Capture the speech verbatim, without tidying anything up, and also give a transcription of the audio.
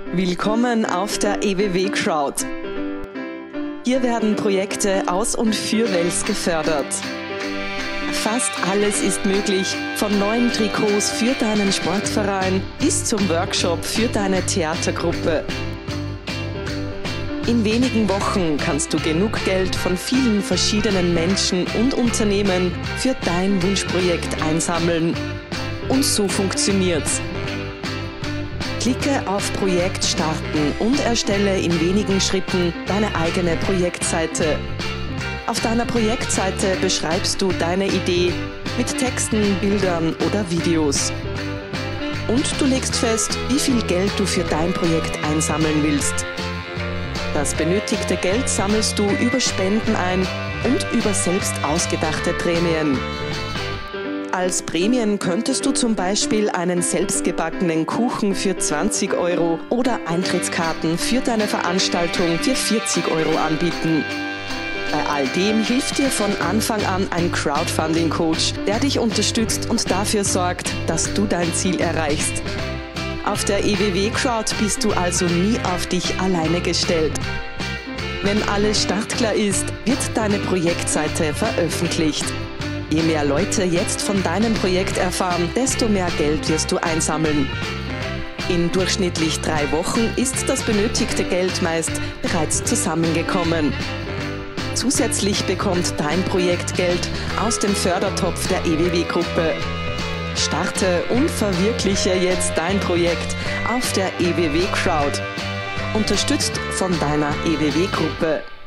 Willkommen auf der E W W Crowd. Hier werden Projekte aus und für Wels gefördert. Fast alles ist möglich, von neuen Trikots für deinen Sportverein bis zum Workshop für deine Theatergruppe. In wenigen Wochen kannst du genug Geld von vielen verschiedenen Menschen und Unternehmen für dein Wunschprojekt einsammeln. Und so funktioniert's. Klicke auf Projekt starten und erstelle in wenigen Schritten deine eigene Projektseite. Auf deiner Projektseite beschreibst du deine Idee mit Texten, Bildern oder Videos. Und du legst fest, wie viel Geld du für dein Projekt einsammeln willst. Das benötigte Geld sammelst du über Spenden ein und über selbst ausgedachte Prämien. Als Prämien könntest du zum Beispiel einen selbstgebackenen Kuchen für zwanzig Euro oder Eintrittskarten für deine Veranstaltung für vierzig Euro anbieten. Bei all dem hilft dir von Anfang an ein Crowdfunding-Coach, der dich unterstützt und dafür sorgt, dass du dein Ziel erreichst. Auf der E W W Crowd bist du also nie auf dich alleine gestellt. Wenn alles startklar ist, wird deine Projektseite veröffentlicht. Je mehr Leute jetzt von deinem Projekt erfahren, desto mehr Geld wirst du einsammeln. In durchschnittlich drei Wochen ist das benötigte Geld meist bereits zusammengekommen. Zusätzlich bekommt dein Projekt Geld aus dem Fördertopf der E W W-Gruppe. Starte und verwirkliche jetzt dein Projekt auf der E W W Crowd. Unterstützt von deiner E W W-Gruppe.